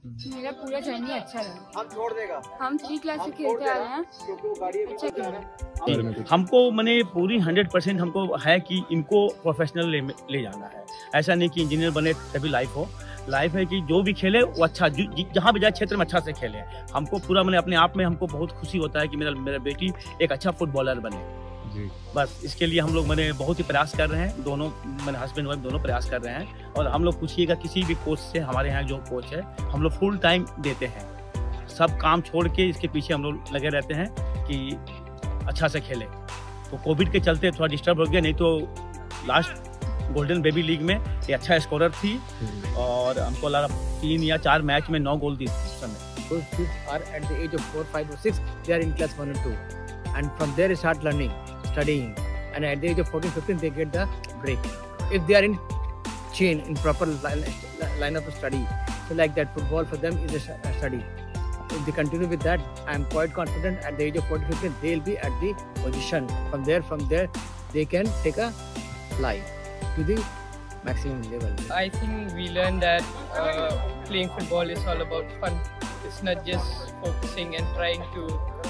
मेरा पूरा जर्नी अच्छा रहा। हम छोड़ देगा। हम 3 क्लास से खेलते आ रहे हैं, अच्छा खेल रहे हैं। हमको मैंने पूरी 100% हमको है कि इनको प्रोफेशनल ले जाना है। ऐसा नहीं कि इंजीनियर बने तभी लाइफ है कि जो भी खेले वो अच्छा, जहाँ भी जाए क्षेत्र में अच्छा से खेले। हमको पूरा मैंने अपने आप में हमको बहुत खुशी होता है कि मेरा बेटी एक अच्छा फुटबॉलर बने जी। बस इसके लिए हम लोग मैंने बहुत ही प्रयास कर रहे हैं, दोनों मैंने हस्बैंड वाइफ दोनों प्रयास कर रहे हैं। और हम लोग पूछिएगा किसी भी कोच से, हमारे यहाँ जो कोच है हम लोग फुल टाइम देते हैं, सब काम छोड़ के इसके पीछे हम लोग लगे रहते हैं कि अच्छा से खेले। तो कोविड के चलते थोड़ा डिस्टर्ब हो गया, नहीं तो लास्ट गोल्डन बेबी लीग में ये अच्छा स्कोरर थी और हमको लगा 3 या 4 मैच में 9 गोल दी उस समय। Those kids are at the age of 4, 5 or 6, they are in class 1 and 2, and from there they start learning, studying, and at the age of 14, 15 they get the break. If they are in chain, in proper line of study, so like that football for them is a study. If they continue with that, I am quite confident at the age of 14, 15 they will be at the position. From there they can take a life to the maximum level. I think we learned that playing football is all about fun. It's not just focusing and trying to,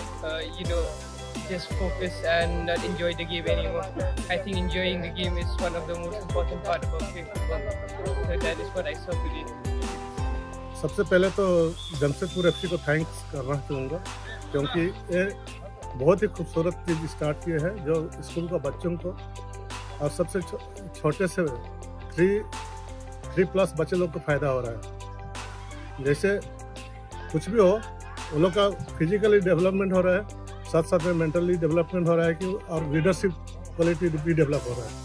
just focus and not enjoy the game anymore. I think enjoying the game is one of the most important part about playing football. So that is what I saw today. सबसे पहले तो Jamshedpur FC को thanks करना चाहूँगा, क्योंकि ये बहुत ही खूबसूरत चीज़ स्टार्ट की है जो स्कूल का बच्चों को और सबसे छोटे से 3+ बच्चे लोग को फ़ायदा हो रहा है। जैसे कुछ भी हो, उन लोग का फिजिकली डेवलपमेंट हो रहा है, साथ साथ में मेंटली डेवलपमेंट हो रहा है कि और लीडरशिप क्वालिटी भी डेवलप हो रहा है।